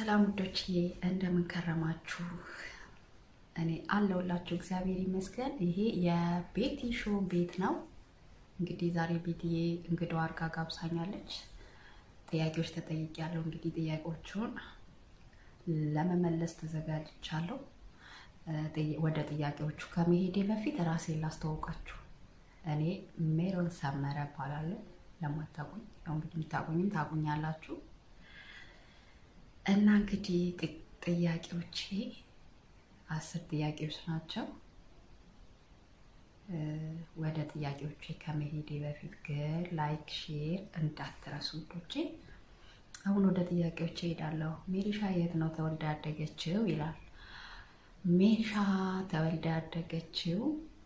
ሰላም ውዶች እንደምን ከረማችሁ እኔ አለሁላችሁ እግዚአብሔር ይመስገን ይሄ የቤቲ ሾው ቤት ነው እንግዲህ ዛሬ ቤቲዬ እንግዳው አርጋ ጋብሳኛለች ጥያቄዎች ተጠይቄያለሁ እንግዲህ ጥያቄዎቹን ለመመለስ ተዘጋጅቻለሁ ወደ ጥያቄዎቹ ከመሄዴ በፊት ራሴን ላስተዋውቃችሁ እኔ ሜሮን ሰመረ እባላለሁ ለማታውቁኝ ያው እንግዲህ ታውቁኛላችሁ እና እንግዲህ ጥያቄዎቼ 10 ጥያቄዎች ናቸው ወደ ጥያቄዎቼ ከመሄዴ በፊት ግን ላይክ ሼር እንዳትረሱ ውዶቼ አሁን ወደ ጥያቄዎቼ ሄዳለሁ ሜሪሻ የት ነው ተወልዳ ያደገችው ይላል ሜሪሻ ተወልዳ ያደገችው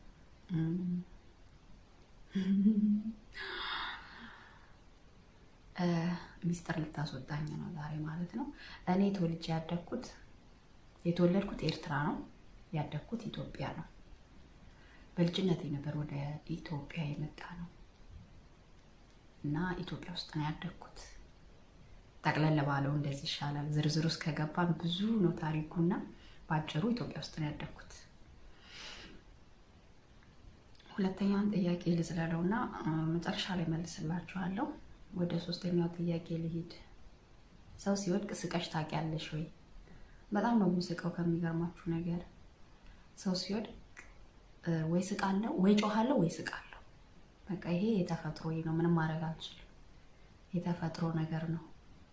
ሚስተር ልታስወጣኝ ነው ዛሬ ማለት ነው እኔ ተወልጄ የተወለድኩት ኤርትራ ነው ያደግኩት ኢትዮጵያ ነው በልጅነቴ ነበር ወደ ኢትዮጵያ የመጣ ነው እና ኢትዮጵያ ውስጥ ነው ያደግኩት ጠቅለል ባለው እንደዚህ ይሻላል ዝርዝር ውስጥ ከገባን ብዙ ነው ታሪኩና ባጭሩ ኢትዮጵያ ውስጥ ነው ያደግኩት ሁለተኛውን ጥያቄ ልዝለለውና መጨረሻ ላይ መልስላችኋለሁ ወደ ሶስተኛው ጥያቄ ልሂድ ሰው ሲወድቅ ስቀሽ ታውቂያለሽ ወይ በጣም ነው የምስቀው ከሚገርማችሁ ነገር ሰው ሲወድቅ ወይ ስቃለሁ ወይ ጮሃለሁ ወይ ስቃለሁ በቃ ይሄ የተፈጥሮዬ ነው ምንም ማድረግ አልችልም የተፈጥሮ ነገር ነው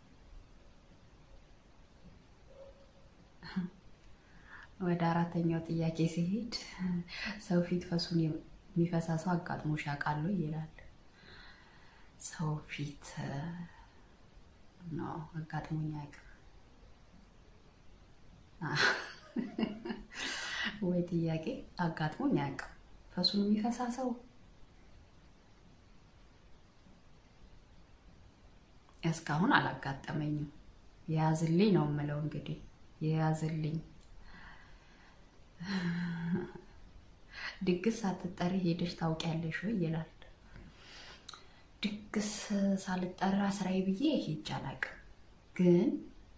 ወደ አራተኛው ጥያቄ ሲሄድ ሰው ፊት ፈሱን የሚፈሳሰው አጋጥሞሽ ያውቃል ይላል ሰው ፊት ነው አጋጥሞኝ ያውቃል ወይ ጥያቄ አጋጥሞኝ ያውቃል ፈሱን የሚፈሳሰው እስካሁን አላጋጠመኝም ያዝልኝ ነው የምለው እንግዲህ ያዝልኝ ድግስ ሳትጠሪ ሄደሽ ታውቂያለሽ ወይ ይላል ድግስ ሳልጠራ ስራዬ ብዬ ሄጄ አላውቅም ግን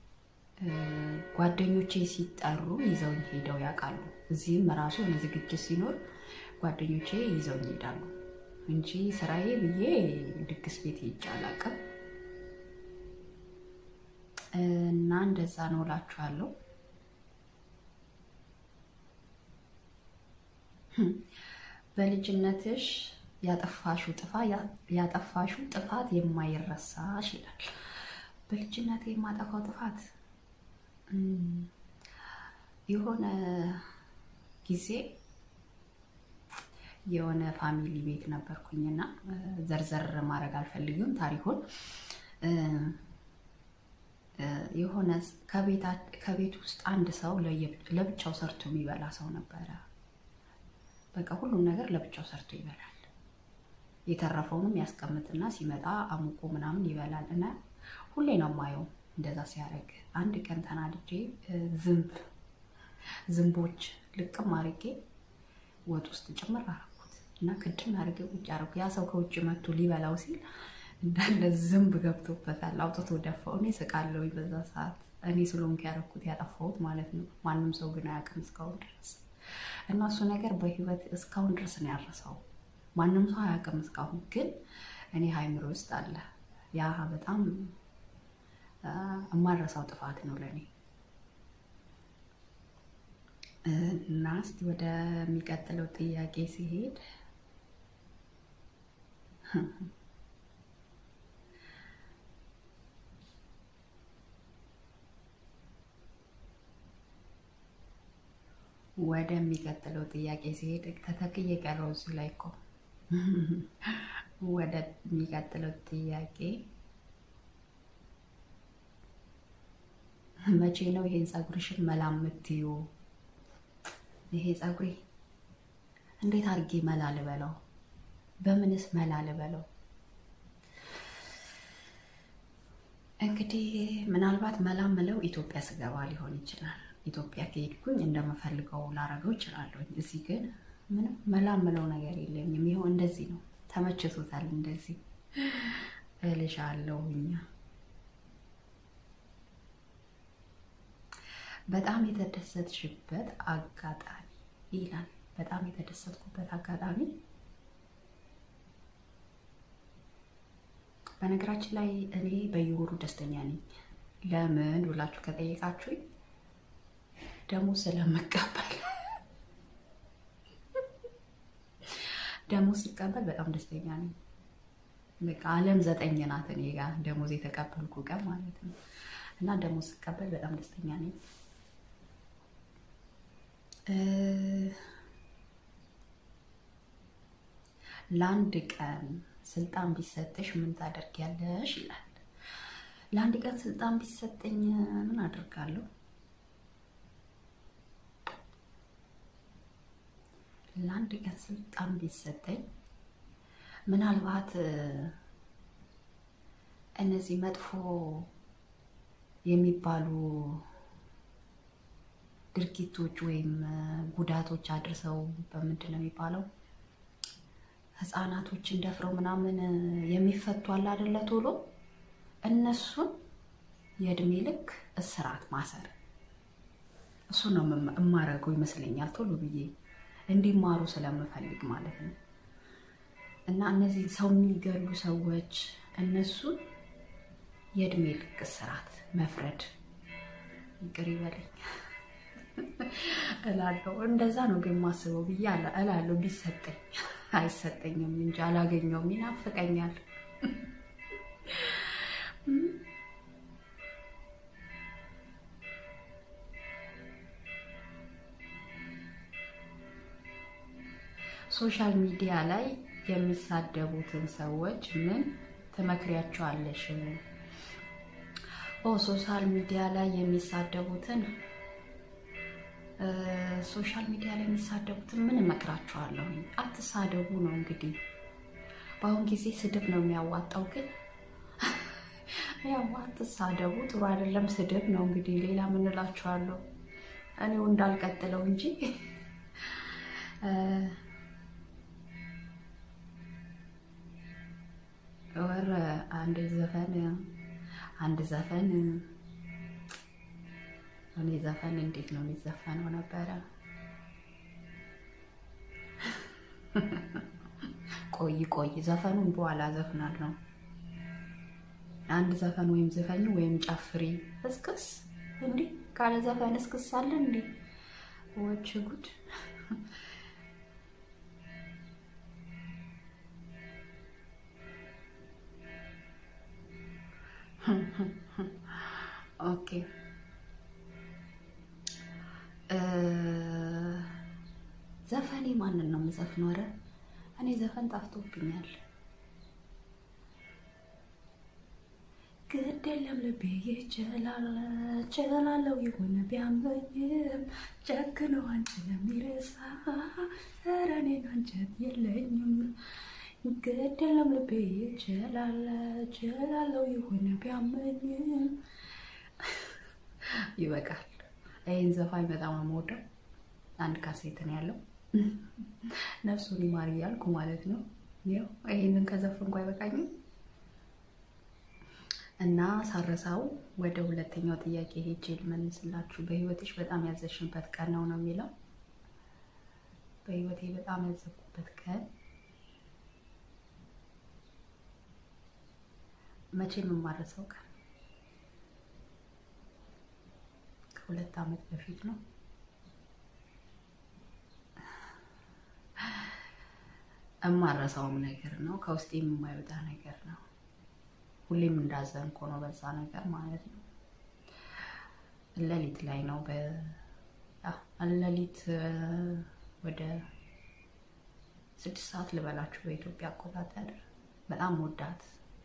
ጓደኞቼ ሲጠሩ ይዘውኝ ሄደው ያውቃሉ እዚህም ራሱ ዝግጅት ሲኖር ጓደኞቼ ይዘውኝ ሄዳሉ እንጂ ስራዬ ብዬ ድግስ ቤት ሄጄ አላውቅም እና እንደዛ ነው እላችኋለሁ በልጅነትሽ ያጠፋሽው ጥፋት የማይረሳሽ ይላል በልጅነቴ የማጠፋው ጥፋት የሆነ ጊዜ የሆነ ፋሚሊ ቤት ነበርኩኝና ዘርዘር ማድረግ አልፈልግም ታሪኩን የሆነ ከቤት ውስጥ አንድ ሰው ለብቻው ሰርቶ የሚበላ ሰው ነበር በቃ ሁሉም ነገር ለብቻው ሰርቶ ይበላል የተረፈውንም ያስቀምጥና ሲመጣ አሙቆ ምናምን ይበላል እና ሁሌ ነው ማየው እንደዛ ሲያረግ አንድ ቀን ተናድጄ ዝንቦች ልቅም አርጌ ወጥ ውስጥ ጭምር አረኩት እና ከድም አርጌ ቁጭ አረኩ ያ ሰው ከውጭ መጥቶ ሊበላው ሲል እንዳለ ዝንብ ገብቶበታል አውጥቶ ደፋው እኔ ስቃለሁ በዛ ሰዓት እኔ ስለሆንኩ ያረኩት ያጠፋሁት ማለት ነው ማንንም ሰው ግን አያውቅም እስካሁን ድረስ እና እሱ ነገር በህይወት እስካሁን ድረስ ነው ያረሳው ማንንም ሰው አያውቅም እስካሁን ግን እኔ ሃይምሮ ውስጥ አለ ያ በጣም አማራሳው ጥፋት ነው ለኔ እና እስቲ ወደ የሚቀጥለው ጥያቄ ሲሄድ ወደ የሚቀጥለው ጥያቄ ሲሄድ ተተክዬ ቀረው እዚህ ላይ እኮ ወደ የሚቀጥለው ጥያቄ መቼ ነው ይሄን ጸጉርሽን መላምትዩ ይሄ ጸጉሬ እንዴት አርጌ መላልበለው በምንስ መላልበለው እንግዲህ ምናልባት መላምለው ኢትዮጵያ ስገባ ሊሆን ይችላል ኢትዮጵያ ከሄድኩኝ እንደምፈልገው ላረገው ይችላልኝ እዚህ ግን ምንም መላምለው ነገር የለኝም ይሄው እንደዚህ ነው ተመችቶታል እንደዚህ እልሻለሁኝ በጣም የተደሰትሽበት አጋጣሚ ይላል። በጣም የተደሰትኩበት አጋጣሚ በነገራችን ላይ እኔ በየወሩ ደስተኛ ነኝ። ለምን ብላችሁ ከጠየቃችሁኝ ደሞዝ ስለምቀበል ደሞዝ ስቀበል በጣም ደስተኛ ነኝ። በቃ ዓለም 9 ናት እኔ ጋር ደሞዝ የተቀበልኩ ቀን ማለት ነው። እና ደሞዝ ስቀበል በጣም ደስተኛ ነኝ። ለአንድ ቀን ስልጣን ቢሰጥሽ ምን ታደርጊያለሽ ይላል። ለአንድ ቀን ስልጣን ቢሰጠኝ ምን አደርጋለሁ? ለአንድ ቀን ስልጣን ቢሰጠኝ ምናልባት እነዚህ መጥፎ የሚባሉ ድርጊቶች ወይም ጉዳቶች አድርሰው በምንድን ነው የሚባለው ህፃናቶችን ደፍረው ምናምን የሚፈቱ አለ አይደለ ቶሎ እነሱን የእድሜ ልክ እስራት ማሰር እሱ ነው የማረገው ይመስለኛል። ቶሎ ብዬ እንዲማሩ ስለምፈልግ ማለት ነው። እና እነዚህ ሰው የሚገሉ ሰዎች እነሱን የእድሜ ልክ እስራት መፍረድ ይቅር ይበለኝ እላለሁ። እንደዛ ነው ግን ማስበው ብዬ እላለሁ። ቢሰጠኝ አይሰጠኝም እንጂ አላገኘውም፣ ይናፍቀኛል። ሶሻል ሚዲያ ላይ የሚሳደቡትን ሰዎች ምን ትመክሪያቸዋለሽ? ሶሻል ሚዲያ ላይ የሚሳደቡትን ምን እመክራቸዋለሁ? አትሳደቡ ነው እንግዲህ። በአሁን ጊዜ ስድብ ነው የሚያዋጣው፣ ግን ያው አትሳደቡ ጥሩ አይደለም። ስድብ ነው እንግዲህ። ሌላ ምን እላችኋለሁ? እኔው እንዳልቀጥለው እንጂ ወር አንድ ዘፈን እኔ ዘፈን እንዴት ነው የሚዘፈነው ነበረ? ቆይ ዘፈኑን በኋላ ዘፍናለሁ። አንድ ዘፈን ወይም ዘፈኝ ወይም ጨፍሪ እስክስ እንዴ ካለ ዘፈን እስክስ አለ እንዴ? ወጭ ጉድ! ኦኬ ዘፈኔ ማንን ነው የምዘፍነው? ኧረ እኔ ዘፈን ጠፍቶብኛል። ግድ የለም ልቤ ይችላለው የሆነ ቢያመኝም ጨክነው አንቺን ለሚረሳ ኧረ እኔን አንጀት የለኝም። ግድ የለም ልቤ ይችላለው የሆነ ቢያመኝም። ይበቃል። ይሄን ዘፋኝ በጣም የምወደው አንድ ካሴት ነው ያለው። ነፍሱን ይማር እያልኩ ማለት ነው። ያው ይሄንን ከዘፈንኩ አይበቃኝም። እና ሳረሳው ወደ ሁለተኛው ጥያቄ ሄጄ ልመልስላችሁ። በህይወትሽ በጣም ያዘሽበት ቀን ነው የሚለው። በህይወቴ በጣም ያዘኩበት ቀን መቼም የማረሳው ቀን ከ2 ዓመት በፊት ነው። እማረሳውም ነገር ነው፣ ከውስጤም የማይወጣ ነገር ነው። ሁሌም እንዳዘንኩ ነው በዛ ነገር ማለት ነው። ሌሊት ላይ ነው ሌሊት ወደ 6 ሰዓት ልበላችሁ በኢትዮጵያ አቆጣጠር። በጣም ወዳት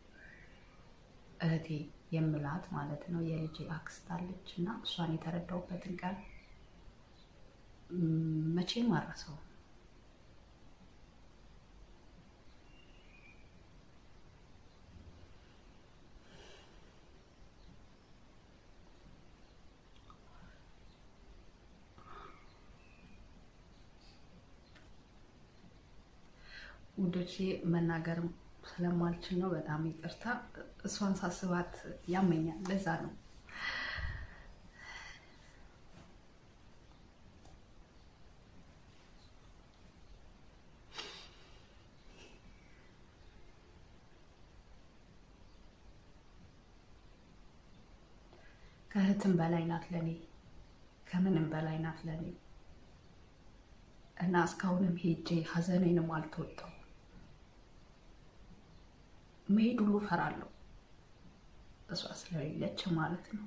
እህቴ የምላት ማለት ነው የልጄ አክስት አለች እና እሷን የተረዳሁበትን ቀን መቼም አልረሳውም። ውዶቼ መናገር ስለማልችል ነው፣ በጣም ይቅርታ። እሷን ሳስባት ያመኛል፣ ለዛ ነው። ከእህትም በላይ ናት ለኔ ከምንም በላይ ናት ለኔ እና እስካሁንም ሄጄ ሐዘኔንም አልተወጣው መሄድ ሁሉ ፈራለሁ እሷ ስለሌለች ማለት ነው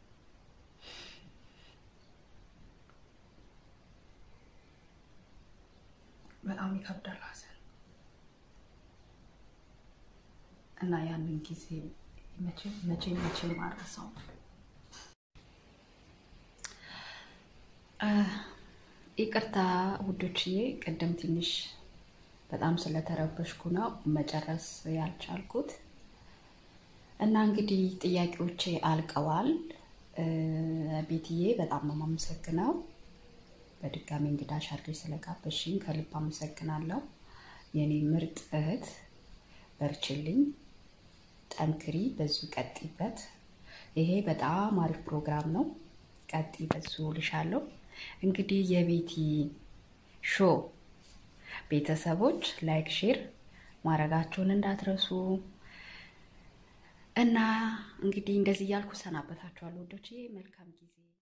በጣም ይከብዳል ሐዘን እና ያንን ጊዜ መቼ ማረሳው ይቅርታ ውዶችዬ ቀደም ትንሽ በጣም ስለተረበሽኩ ነው መጨረስ ያልቻልኩት እና እንግዲህ ጥያቄዎቼ አልቀዋል ቤትዬ በጣም ነው የማመሰግነው በድጋሚ እንግዳሽ አድርገሽ ስለጋበሽኝ ከልብ አመሰግናለሁ የኔ ምርጥ እህት በርቺልኝ ጠንክሪ በዙ ቀጥይበት ይሄ በጣም አሪፍ ፕሮግራም ነው ቀጥይ በዙ ልሻለሁ እንግዲህ የቤቲ ሾው ቤተሰቦች ላይክ ሼር ማረጋችሁን እንዳትረሱ እና እንግዲህ እንደዚህ ያልኩ ሰናበታችኋለሁ ወዶቼ መልካም ጊዜ